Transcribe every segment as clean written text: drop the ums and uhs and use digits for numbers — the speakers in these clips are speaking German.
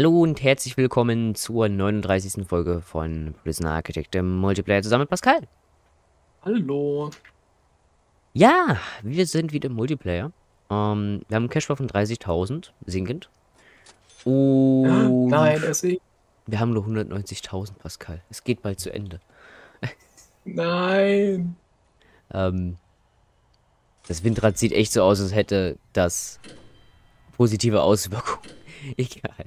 Hallo und herzlich willkommen zur 39. Folge von Prisoner Architect im Multiplayer zusammen mit Pascal. Hallo. Ja, wir sind wieder im Multiplayer. Wir haben einen Cashflow von 30.000, sinkend. Und Nein, es ist. wir haben nur 190.000, Pascal. Es geht bald zu Ende. Nein. Ähm, Das Windrad sieht echt so aus, als hätte das positive Auswirkungen. Egal.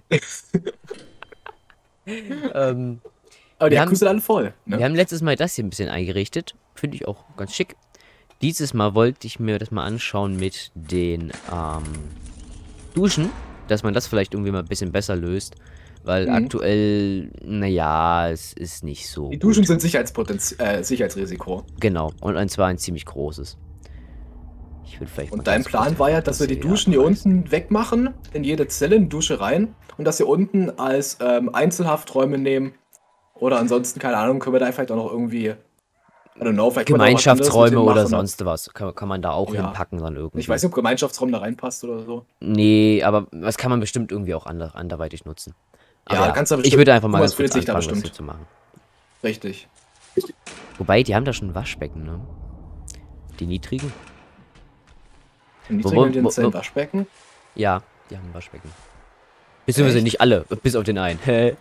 Ähm, Aber die wir Akkus haben, sind alle voll, wir ne? haben letztes Mal das hier ein bisschen eingerichtet. Finde ich auch ganz schick. Dieses Mal wollte ich mir das mal anschauen mit den Duschen, dass man das vielleicht irgendwie mal ein bisschen besser löst, weil Mhm. aktuell, naja, es ist nicht so Die Duschen gut. sind Sicherheitsrisiko. Genau, und zwar ein ziemlich großes. Ich würde vielleicht mal Und dein ganz kurz Plan war ja, dass wir das die hier Duschen hier abreißen. unten wegmachen, in jede Zelle eine Dusche rein und das hier unten als Einzelhafträume nehmen. Oder ansonsten, keine Ahnung, können wir da vielleicht auch noch irgendwie, I don't know, vielleicht können wir da auch was anderes mit Gemeinschaftsräume denen oder machen, ne? sonst was kann man da auch Ja. hinpacken dann Ich weiß irgendwie. nicht, ob Gemeinschaftsraum da reinpasst oder so. Nee, aber das kann man bestimmt irgendwie auch anderweitig nutzen. Aber Ja, ja, kannst du ich bestimmt. würde einfach Guck mal mal, es ganz kurz findet sich da anfangen, das hier bestimmt. zu machen. Richtig. Wobei, die haben da schon ein Waschbecken, ne? Die niedrigen. Im Wo, niedrigen wo, und den wo, Zellen wo, Waschbecken. ja, die haben ein Waschbecken. Beziehungsweise Echt? nicht alle, bis auf den einen.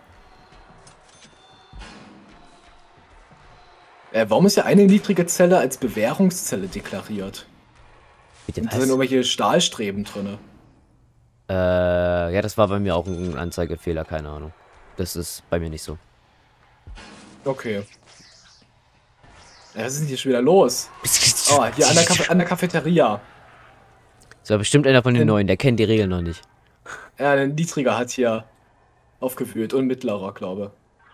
Warum ist ja eine niedrige Zelle als Bewährungszelle deklariert? Bitte Und da sind was? irgendwelche Stahlstreben drin. Ja, das war bei mir auch ein Anzeigefehler, keine Ahnung. Das ist bei mir nicht so. Okay. Ja, was ist denn hier schon wieder los? Oh, hier an der Cafeteria. Das war bestimmt einer von den Ein, neuen, der kennt die Regeln noch nicht. ein niedriger hat hier aufgeführt und mittlerer, glaube.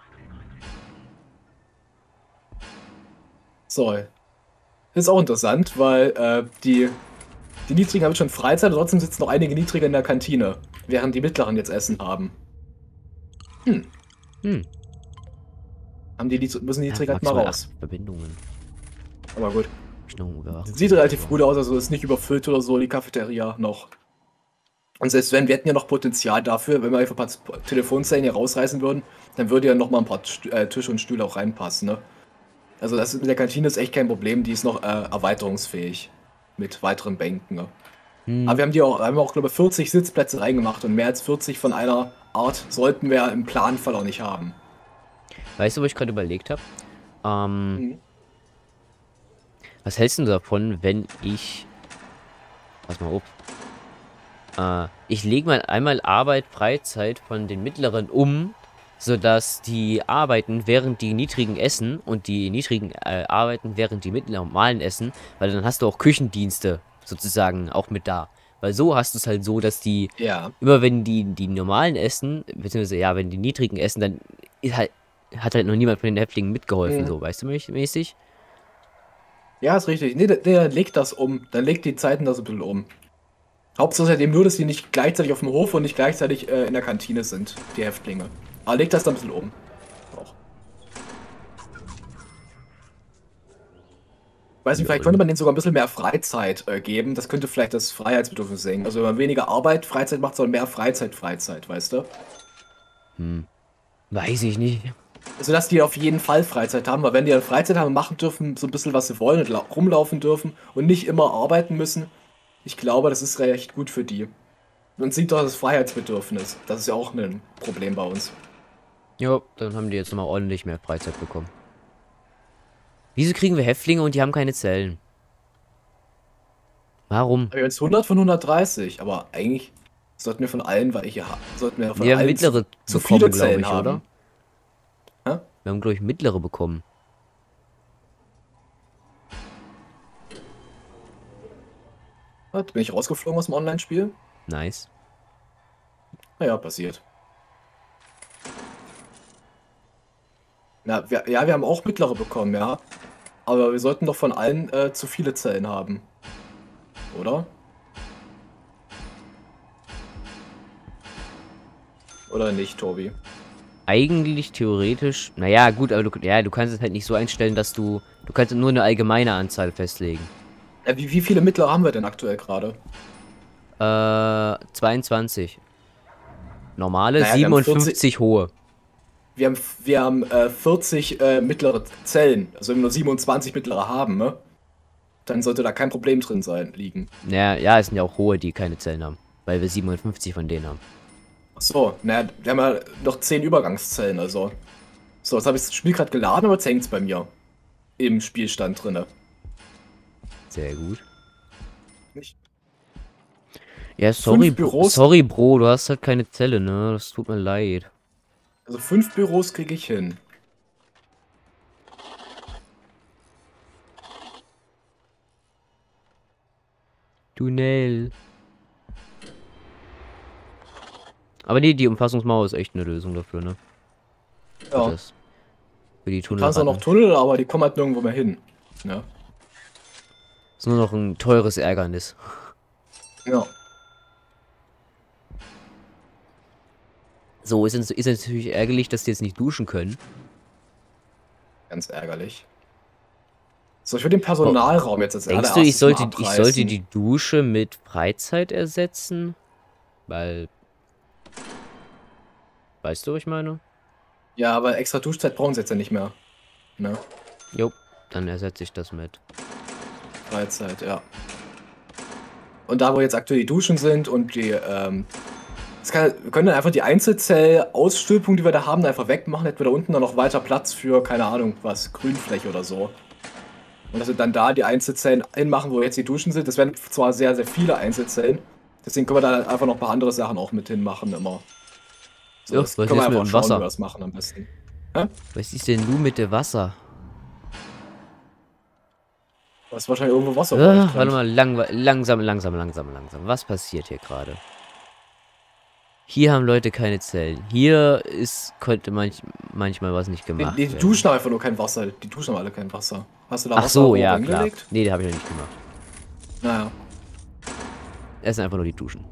So. Ist auch interessant, weil die niedrigen haben schon Freizeit und trotzdem sitzen noch einige niedrige in der Kantine, während die mittleren jetzt Essen haben. Hm. Hm. Müssen die Ja, niedrigen halt mal maximal 8 raus. Verbindungen. Aber gut. Überwachen. Sieht relativ gut aus, also ist nicht überfüllt oder so, die Cafeteria noch. Und selbst wenn, wir hätten ja noch Potenzial dafür, wenn wir einfach ein paar Telefonzellen hier rausreißen würden, dann würde ja noch mal ein paar Tische und Stühle auch reinpassen, ne? Also das mit der Kantine ist echt kein Problem, die ist noch erweiterungsfähig. Mit weiteren Bänken, ne? Aber Hm. wir haben auch, glaube ich, 40 Sitzplätze reingemacht und mehr als 40 von einer Art sollten wir im Planfall auch nicht haben. Weißt du, wo ich gerade überlegt habe? Ähm, Mhm. Was hältst du davon, wenn ich... Pass mal auf. Ich lege mal einmal Arbeit, Freizeit von den mittleren um, sodass die arbeiten, während die niedrigen essen und die niedrigen arbeiten, während die normalen essen, weil dann hast du auch Küchendienste sozusagen auch mit da. Weil so hast du es halt so, dass die, Ja. immer wenn die normalen essen, beziehungsweise ja, wenn die niedrigen essen, dann ist halt, hat halt noch niemand von den Häftlingen mitgeholfen, Mhm. so, weißt du, mäßig? Ja, ist richtig. Nee, der legt das um. Dann legt die Zeiten das ein bisschen um. Hauptsache ist halt eben nur, dass die nicht gleichzeitig auf dem Hof und nicht gleichzeitig in der Kantine sind, die Häftlinge. Aber legt das dann ein bisschen um. Auch. Weiß nicht, vielleicht könnte Lol. man denen sogar ein bisschen mehr Freizeit geben. Das könnte vielleicht das Freiheitsbedürfnis senken. Also wenn man weniger Arbeit, Freizeit macht, sondern mehr Freizeit, weißt du? Weiß ich nicht. Also dass die auf jeden Fall Freizeit haben, weil wenn die dann Freizeit haben und machen dürfen, so ein bisschen was sie wollen und rumlaufen dürfen und nicht immer arbeiten müssen, ich glaube, das ist recht gut für die. Man sieht doch das Freiheitsbedürfnis. Das ist ja auch ein Problem bei uns. Jo, dann haben die jetzt nochmal ordentlich mehr Freizeit bekommen. Wieso kriegen wir Häftlinge und die haben keine Zellen? Warum? Wir haben jetzt 100 von 130, aber eigentlich sollten wir von allen welche haben. Sollten wir von Wir haben allen mittlere zu viele bekommen, glaube Zellen ich, oder? haben. Hä? Wir haben, glaube ich, mittlere bekommen. Was? Bin ich rausgeflogen aus dem Online-Spiel? Nice. Naja, passiert. Ja, wir haben auch mittlere bekommen, ja. Aber wir sollten doch von allen zu viele Zellen haben. Oder? Oder nicht, Tobi? Eigentlich theoretisch, naja, gut, aber du kannst es halt nicht so einstellen, dass du kannst nur eine allgemeine Anzahl festlegen. Wie viele mittlere haben wir denn aktuell gerade? 22. Normale, Naja, wir haben 57 hohe. wir haben 40 mittlere Zellen. Also wenn wir nur 27 mittlere haben, ne? Dann sollte da kein Problem drin sein, liegen. Naja, ja, es sind ja auch hohe, die keine Zellen haben. Weil wir 57 von denen haben. Ach so, naja, wir haben ja noch 10 Übergangszellen, also. So, jetzt habe ich das Spiel gerade geladen, aber jetzt hängt es bei mir. Im Spielstand drinne. Sehr gut. Nicht? Ja, sorry, 5 Büros, sorry, Bro, du hast halt keine Zelle, ne? Das tut mir leid. also 5 Büros kriege ich hin. Tunnel. Aber nee, die Umfassungsmauer ist echt eine Lösung dafür, ne? Ja, Das, für die du kannst auch noch Tunnelratten. Tunnel, aber die kommen halt nirgendwo mehr hin. Ja. Ist nur noch ein teures Ärgernis. Ja. So, ist natürlich ärgerlich, dass die jetzt nicht duschen können. Ganz ärgerlich. So, ich will den Oh, Personalraum jetzt als denkst du, allererstes mal ich sollte abreißen. die Dusche mit Freizeit ersetzen? Weil, weißt du, was ich meine? Ja, aber extra Duschzeit brauchen sie jetzt ja nicht mehr. Ne? Jo, dann ersetze ich das mit. Freizeit, ja. Und da, wo jetzt aktuell die Duschen sind und die, wir können dann einfach die Einzelzell-Ausstülpung, die wir da haben, einfach wegmachen. Hätten wir da unten dann noch weiter Platz für, keine Ahnung, was, Grünfläche oder so. Und dass wir dann da die Einzelzellen hinmachen, wo jetzt die Duschen sind. Das wären zwar sehr, sehr viele Einzelzellen. Deswegen können wir da einfach noch ein paar andere Sachen auch mit hinmachen immer. So, Jo, das was können wir ist mit einfach dem schauen, wie wir Wasser? das machen am besten. Hä? Was ist denn nun mit dem Wasser? Da ist wahrscheinlich irgendwo Wasser bei euch Warte drin. mal, langsam. Was passiert hier gerade? Hier haben Leute keine Zellen. Hier konnte manchmal was nicht gemacht Die werden. duschen einfach nur kein Wasser. Die duschen aber alle kein Wasser. Hast du da Ach so, ja, klar. hingelegt? Nee, die habe ich noch nicht gemacht. Naja. Es sind einfach nur die Duschen.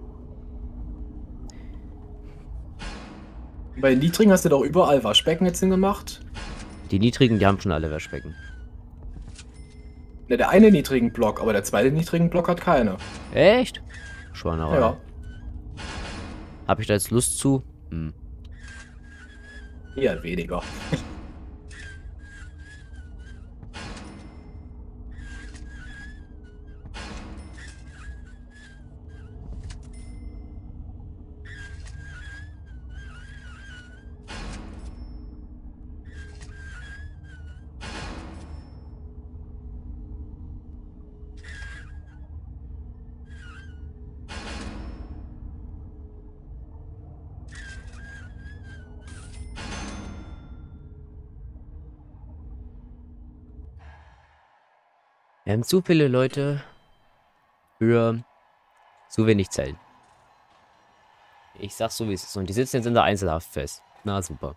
Bei den niedrigen hast du doch überall Waschbecken jetzt hingemacht. Die niedrigen, die haben schon alle Waschbecken. Ne, der eine niedrigen Block, aber der zweite niedrigen Block hat keine. Echt? Schweinerei. Ja. Habe ich da jetzt Lust zu? Hm. Eher weniger. Wir haben zu viele Leute für zu wenig Zellen. Ich sag's so, wie es ist. Und die sitzen jetzt in der Einzelhaft fest. Na, super.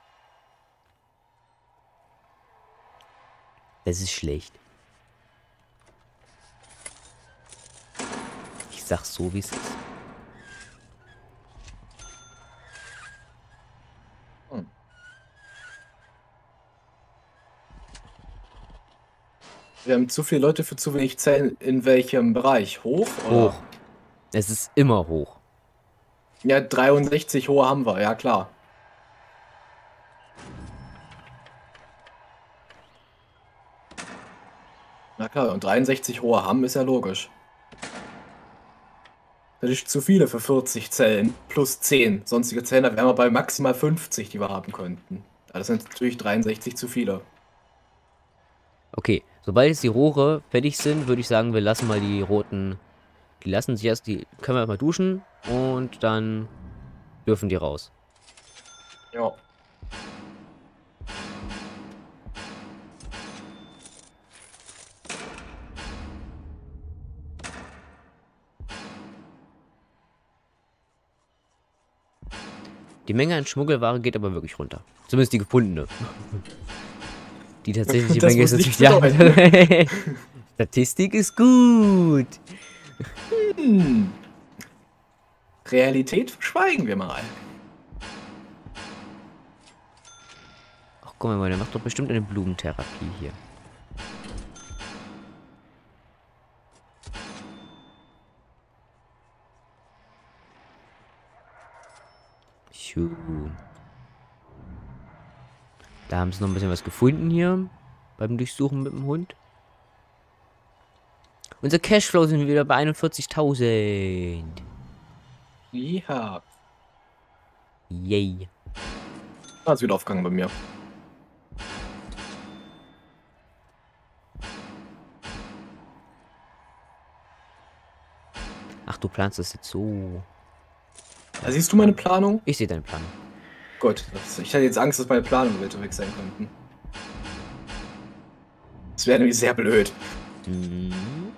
Das ist schlecht. Ich sag's so, wie es ist. Hm. Wir haben zu viele Leute für zu wenig Zellen. In welchem Bereich? Hoch? Oder? Hoch. Es ist immer hoch. Ja, 63 hohe haben wir, ja klar. Na klar, und 63 hohe haben ist ja logisch. Das ist zu viele für 40 Zellen. Plus 10 sonstige Zellen, da wären wir bei maximal 50, die wir haben könnten. Ja, das sind natürlich 63 zu viele. Okay, sobald jetzt die Rohre fertig sind, würde ich sagen, wir lassen mal die roten. Die lassen sich erst, die können wir erstmal duschen und dann dürfen die raus. Ja. Die Menge an Schmuggelware geht aber wirklich runter. Zumindest die gefundene. Die tatsächliche Das Menge ist muss natürlich nichts ja. Statistik ist gut. Hm. Realität verschweigen wir mal. Ach, guck mal, der macht doch bestimmt eine Blumentherapie hier. So. Da haben sie noch ein bisschen was gefunden hier. Beim Durchsuchen mit dem Hund. Unser Cashflow sind wieder bei 41.000. Ja. Yay. Ah, ist wieder aufgegangen bei mir. Ach, du planst das jetzt so. Da siehst du meine Planung? Ich sehe deinen Plan. Gut. Ich hatte jetzt Angst, dass meine Planungen wieder weg sein könnten. Das wäre nämlich sehr blöd. Mhm.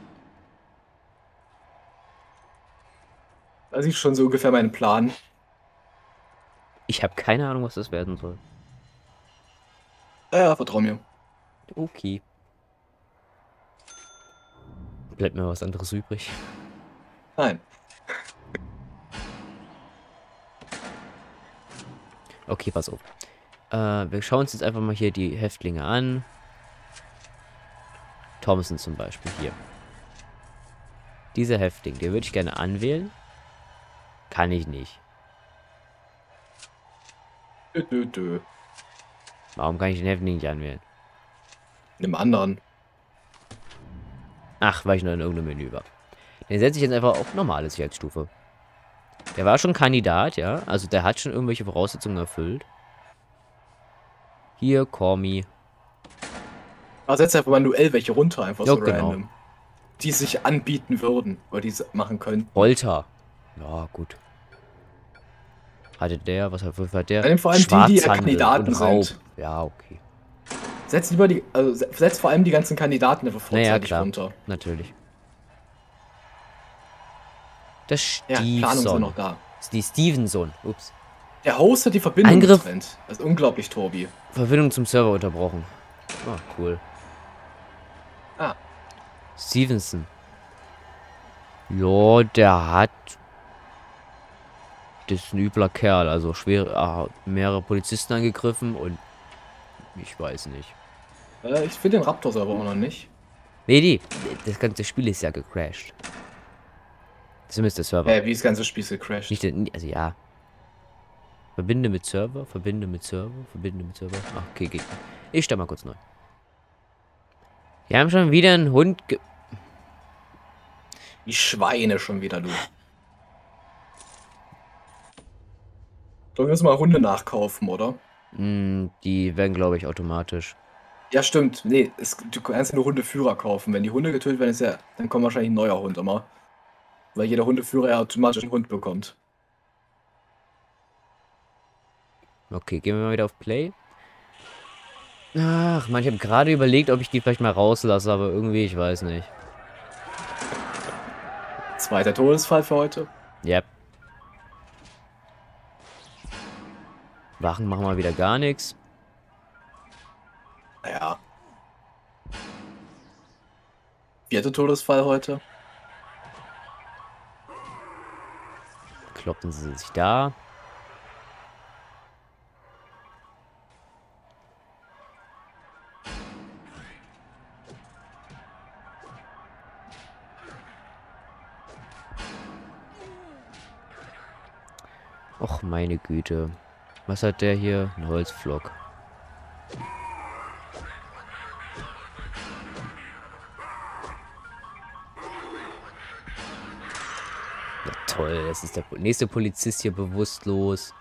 Da siehst du schon so ungefähr meinen Plan. Ich habe keine Ahnung, was das werden soll. Ja, vertrau mir. Okay. Bleibt mir was anderes übrig. Nein. Okay, pass auf. Wir schauen uns jetzt einfach mal hier die Häftlinge an. Thompson zum Beispiel hier. Dieser Häftling, den würde ich gerne anwählen. Kann ich nicht. Dö. Warum kann ich den Häftling nicht anwählen? Nimm anderen. Ach, weil ich noch in irgendeinem Menü war. Den setze ich jetzt einfach auf normale Sicherheitsstufe. Der war schon Kandidat, ja. Also der hat schon irgendwelche Voraussetzungen erfüllt. Hier, Cormi. Aber setz einfach manuell welche runter, einfach Ja, so genau. random. Die sich anbieten würden, oder die es machen können. Folter. Ja, gut. Hatte der, was hat der? Dann vor allem die Schwarzhandel Kandidaten und Raub. sind. Ja, okay. Setz lieber die, also setz vor allem die ganzen Kandidaten einfach Naja, vorzeitig klar. runter. Natürlich. Das Ja, Planungen sind Stevenson. noch da. Die Stevenson. Ups. Der Host hat die Verbindung Angriff. getrennt. Das ist unglaublich, Tobi. Verbindung zum Server unterbrochen. Ah, cool. Ah. Stevenson. Ja, der hat... Das ist ein übler Kerl. Also mehrere Polizisten angegriffen und... Ich weiß nicht. Ich finde den Raptor-Server auch noch nicht. Nee, das ganze Spiel ist ja gecrashed. Zumindest der Server. Wie das ganze Spiel ist gecrashed. Nicht, also ja. Verbinde mit Server, verbinde mit Server, verbinde mit Server. Ach, okay, geht nicht. Ich stelle mal kurz neu. Wir haben schon wieder einen Hund Die Schweine schon wieder, du. Sollen wir uns mal Hunde nachkaufen, oder? Die werden, glaube ich, automatisch. Ja, stimmt. Nee, du kannst nur Hundeführer kaufen. Wenn die Hunde getötet werden, dann kommt wahrscheinlich ein neuer Hund immer. Weil jeder Hundeführer ja automatisch einen Hund bekommt. Okay, gehen wir mal wieder auf Play. Ach, man, ich habe gerade überlegt, ob ich die vielleicht mal rauslasse, aber irgendwie, ich weiß nicht. Zweiter Todesfall für heute. Yep. Wachen machen wir wieder gar nichts. Naja. Vierter Todesfall heute. Kloppen sie sich da. Och, meine Güte. Was hat der hier? Ein Holzflock. Ja, toll. Das ist der nächste Polizist hier bewusstlos.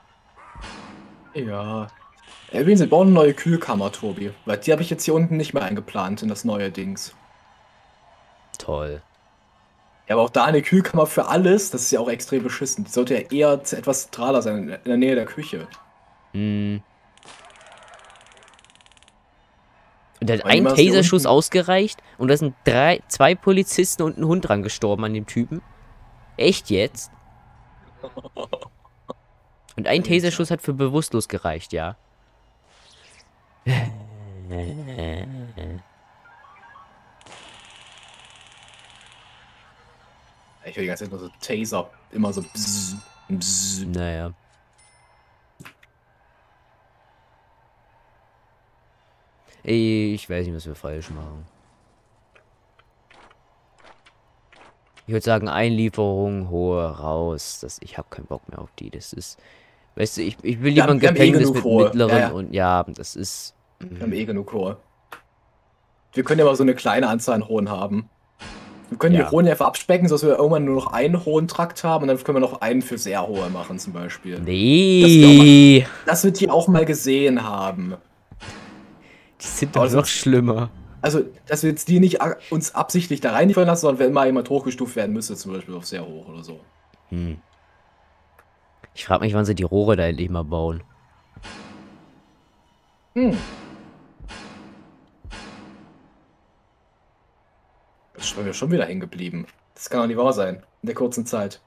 Ja. Übrigens, wir bauen eine neue Kühlkammer, Tobi. Weil die habe ich jetzt hier unten nicht mehr eingeplant in das neue Dings. Toll. Ja, aber auch da eine Kühlkammer für alles, das ist ja auch extrem beschissen. Die sollte ja eher etwas zentraler sein, in der Nähe der Küche. Hm. Und da hat Weil ein niemals hier Taserschuss unten- ausgereicht und da sind zwei Polizisten und ein Hund dran gestorben an dem Typen. Echt jetzt? Und ein Taserschuss hat für bewusstlos gereicht, ja. Ich will die ganze Zeit nur so Taser. Immer so bzzz, bzzz. Naja. Ich weiß nicht, was wir falsch machen. Ich würde sagen, Einlieferung, hohe raus. Ich habe keinen Bock mehr auf die. Das ist Weißt du, ich will lieber ein wir haben eh Gefängnis genug mit Ruhe. mittleren Ja. und ja, das ist. Wir haben eh genug Rohr. Wir können ja mal so eine kleine Anzahl an Rohren haben. Wir können die Ja. Rohren einfach abspecken, sodass wir irgendwann nur noch einen hohen Trakt haben und dann können wir noch einen für sehr hohe machen zum Beispiel. Nee. Dass wir die auch mal gesehen haben. Die sind Aber doch das noch ist- schlimmer. Also, dass wir jetzt die nicht uns absichtlich da reinliefern lassen, sondern wenn mal jemand hochgestuft werden müsste, zum Beispiel auf sehr hoch oder so. Ich frage mich, wann sie die Rohre da endlich mal bauen. Hm. Jetzt sind wir schon wieder hängen geblieben. Das kann doch nicht wahr sein. In der kurzen Zeit.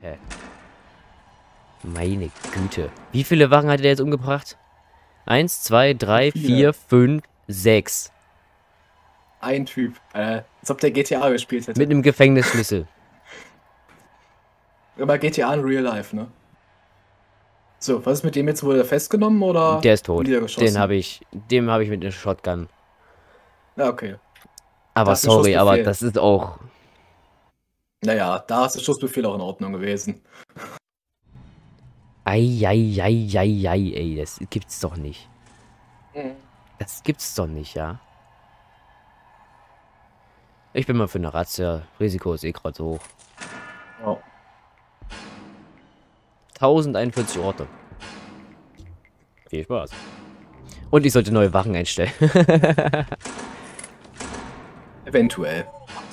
Meine Güte. Wie viele Wachen hat er jetzt umgebracht? 1, 2, 3, 4, 5, 6. Ein Typ. Als ob der GTA gespielt hätte. Mit einem Gefängnisschlüssel. Aber GTA in Real Life, ne? So, was ist mit dem jetzt? Wurde er festgenommen oder Der ist tot. niedergeschossen? Dem habe ich mit einer Shotgun. Ja, okay. Aber Das ist ein sorry, aber Schussbefehl. das ist auch... Naja, da ist der Schussbefehl auch in Ordnung gewesen. Eieieiei, ey, das gibt's doch nicht. Mhm. Das gibt's doch nicht, ja. Ich bin mal für eine Razzia. Risiko ist eh gerade so hoch. Ja. 1041 Orte. Viel Spaß. Und ich sollte neue Wachen einstellen. Eventuell.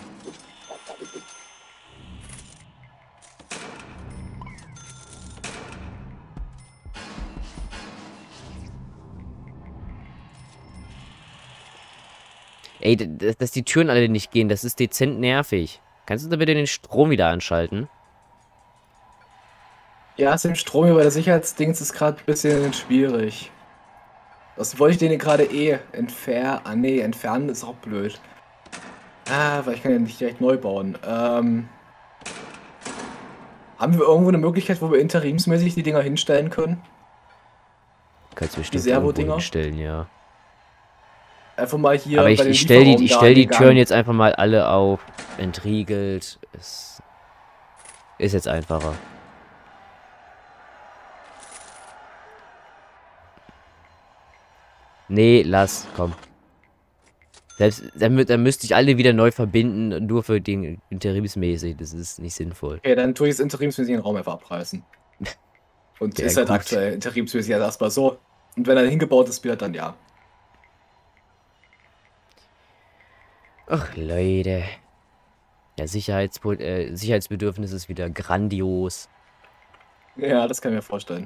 Ey, dass die Türen alle nicht gehen, das ist dezent nervig. Kannst du da bitte den Strom wieder anschalten? Ja, ist im Strom über der Sicherheitsdings ist gerade ein bisschen schwierig. Das wollte ich den gerade entfernen. Ah, nee, entfernen ist auch blöd. Weil ich kann ja nicht direkt neu bauen. Haben wir irgendwo eine Möglichkeit, wo wir interimsmäßig die Dinger hinstellen können? Kannst du bestimmt irgendwo Servo-Dinger? hinstellen, ja. Einfach mal hier Aber bei ich den stell die, Lieferraum ich da stell an die den Türen Gang. jetzt einfach mal alle auf entriegelt. Es ist jetzt einfacher. Nee, lass, komm. Selbst, dann müsste ich alle wieder neu verbinden, nur für den interimsmäßig. Das ist nicht sinnvoll. Okay, dann tue ich das interimsmäßig den Raum einfach abreißen. Und Ja, ist halt gut. aktuell interimsmäßig ja erstmal so. Und wenn er hingebaut ist, wird dann ja. Ach, Leute. Ja, Sicherheitsbedürfnis ist wieder grandios. Ja, das kann ich mir vorstellen.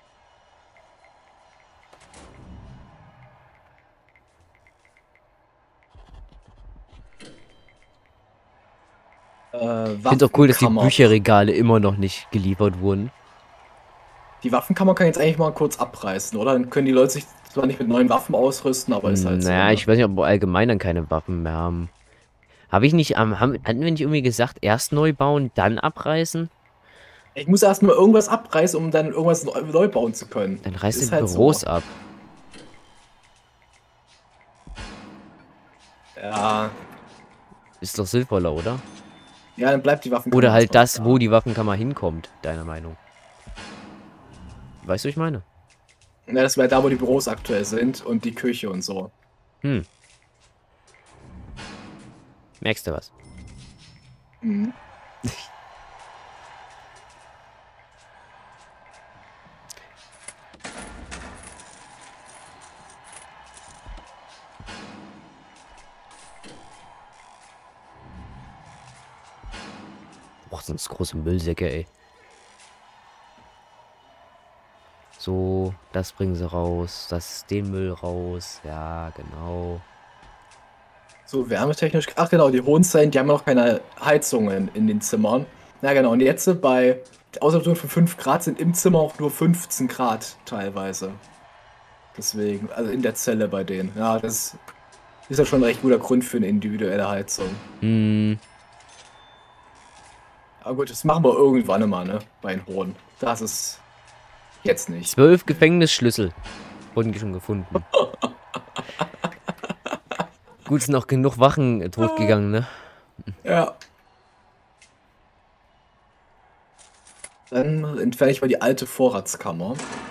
Ich finde es auch cool, dass die Waffenkammer. Bücherregale immer noch nicht geliefert wurden. Die Waffenkammer kann ich jetzt eigentlich mal kurz abreißen, oder? Dann können die Leute sich zwar nicht mit neuen Waffen ausrüsten, aber ist halt so. Naja, Ne? ich weiß nicht, ob wir allgemein dann keine Waffen mehr haben. Habe ich nicht, hatten wir nicht irgendwie gesagt, erst neu bauen, dann abreißen? Ich muss erstmal irgendwas abreißen, um dann irgendwas neu bauen zu können. Dann reißt Ist die halt Büros so. ab. Ja. Ist doch sinnvoller, oder? Ja, dann bleibt die Waffenkammer. Oder halt erstmal das, da. wo die Waffenkammer hinkommt, deiner Meinung. Weißt du, was ich meine? Ja, das wäre da, wo die Büros aktuell sind und die Küche und so. Merkst du was? Mhm. Boah, sonst große Müllsäcke, ey. So, das bringen sie raus. Das den Müll raus. Ja, genau. So, wärmetechnisch. Ach genau, die Hohenstein, die haben ja noch keine Heizungen in den Zimmern. Ja, genau. Und jetzt bei der Außertemperatur von 5 Grad sind im Zimmer auch nur 15 Grad teilweise. Deswegen, also in der Zelle bei denen. Ja, das ist ja schon ein recht guter Grund für eine individuelle Heizung. Aber gut, das machen wir irgendwann immer, ne? Bei den Hohen. Das ist jetzt nicht. 12 Gefängnisschlüssel wurden schon gefunden. Gut, sind auch genug Wachen totgegangen, ne? Ja. Dann entferne ich mal die alte Vorratskammer.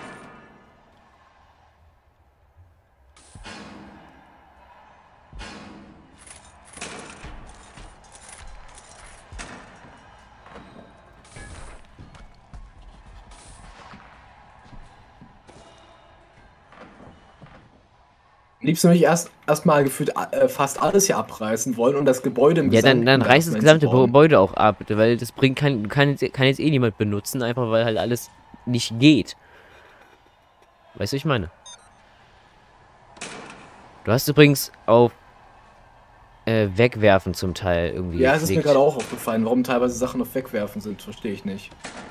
Am liebsten würde ich erstmal gefühlt fast alles hier abreißen wollen und das Gebäude im Ja, dann Gesamten reißt das erstmal gesamte hinzubauen. Gebäude auch ab, weil das kann jetzt eh niemand benutzen, einfach weil halt alles nicht geht. Weißt du, was ich meine? Du hast übrigens auf wegwerfen zum Teil irgendwie Ja, es ist mir geklickt. gerade auch aufgefallen, warum teilweise Sachen auf Wegwerfen sind, verstehe ich nicht.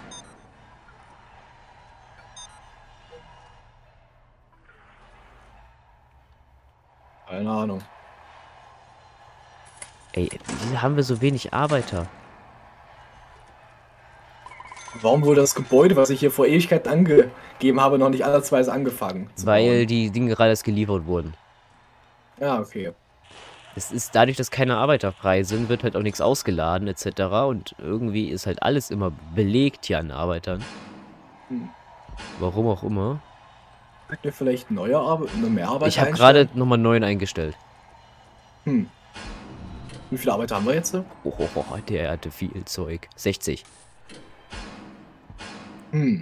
Keine Ahnung. Ey, wieso haben wir so wenig Arbeiter? Warum wurde das Gebäude, was ich hier vor Ewigkeit angegeben habe, noch nicht ansatzweise angefangen zu Weil bauen? die Dinge gerade erst geliefert wurden. Ja, okay. Es ist dadurch, dass keine Arbeiter frei sind, wird halt auch nichts ausgeladen etc. Und irgendwie ist halt alles immer belegt hier an Arbeitern. Hm. Warum auch immer. Könnt ihr vielleicht noch mehr Arbeiter Ich habe einstellen? gerade nochmal 9 eingestellt. Hm. Wie viele Arbeiter haben wir jetzt? Der hatte viel Zeug. 60. Hm.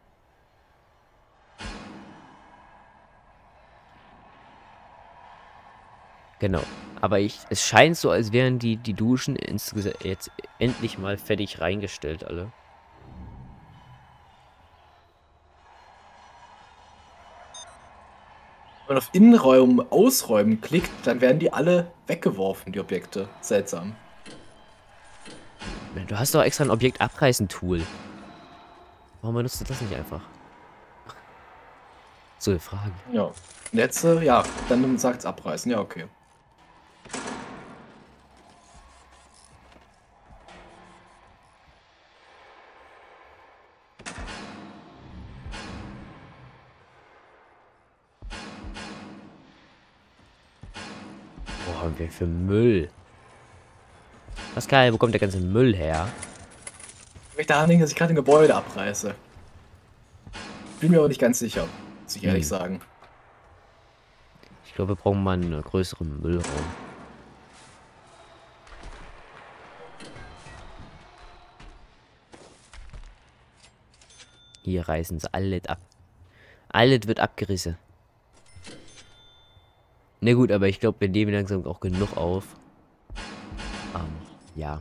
Genau. Aber es scheint so, als wären die Duschen insgesamt jetzt endlich mal fertig reingestellt, alle. Wenn man auf Innenräumen ausräumen klickt, dann werden die alle weggeworfen, die Objekte. Seltsam. Du hast doch extra ein Objekt abreißen-Tool. Warum benutzt du das nicht einfach? So eine Frage. Ja. Und jetzt, ja, dann sagt's abreißen. Ja, okay. Boah, haben wir für Müll. Pascal, wo kommt der ganze Müll her? Ich möchte daran denken, dass ich gerade ein Gebäude abreiße. Bin mir aber nicht ganz sicher, muss ich ehrlich sagen. Ich glaube, wir brauchen mal einen größeren Müllraum. Hier reißen sie alles ab. Alles wird abgerissen. Na gut, aber ich glaube, wir nehmen langsam auch genug auf. Ja.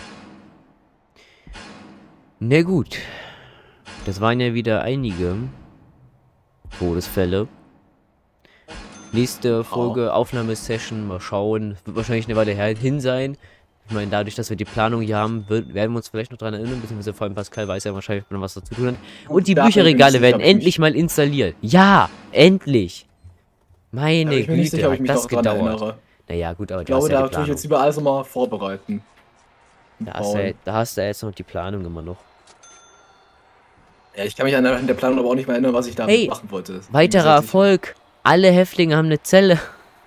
Na gut. Das waren ja wieder einige Todesfälle. Nächste Folge, Aufnahmesession, mal schauen. Wird wahrscheinlich eine Weile hin sein. Ich meine, dadurch, dass wir die Planung hier haben, werden wir uns vielleicht noch daran erinnern, beziehungsweise vor allem Pascal weiß ja wahrscheinlich, wenn er was dazu tun hat. Und die Da bin ich Bücherregale sicher, werden ob ich endlich mal installiert. Ja, endlich. Da Meine bin ich mir nicht sicher, Güte, ob ich hat mich das noch dran gedauert. erinnere. Naja, gut, aber Ich du hast glaube, ja da die tue ich Planung. jetzt lieber alles nochmal vorbereiten. Da hast du ja jetzt noch die Planung immer noch. Ja, ich kann mich an der Planung aber auch nicht mehr erinnern, was ich da Hey, machen wollte. Bin mir weiterer sehr sicher. Erfolg. Alle Häftlinge haben eine Zelle.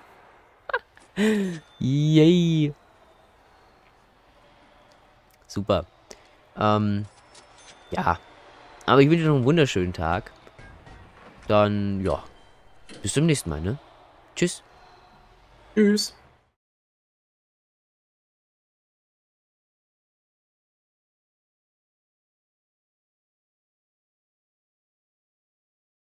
Yay. Super. Ja. Aber ich wünsche dir noch einen wunderschönen Tag. Dann, ja. Bis zum nächsten Mal, ne? Tschüss. Tschüss.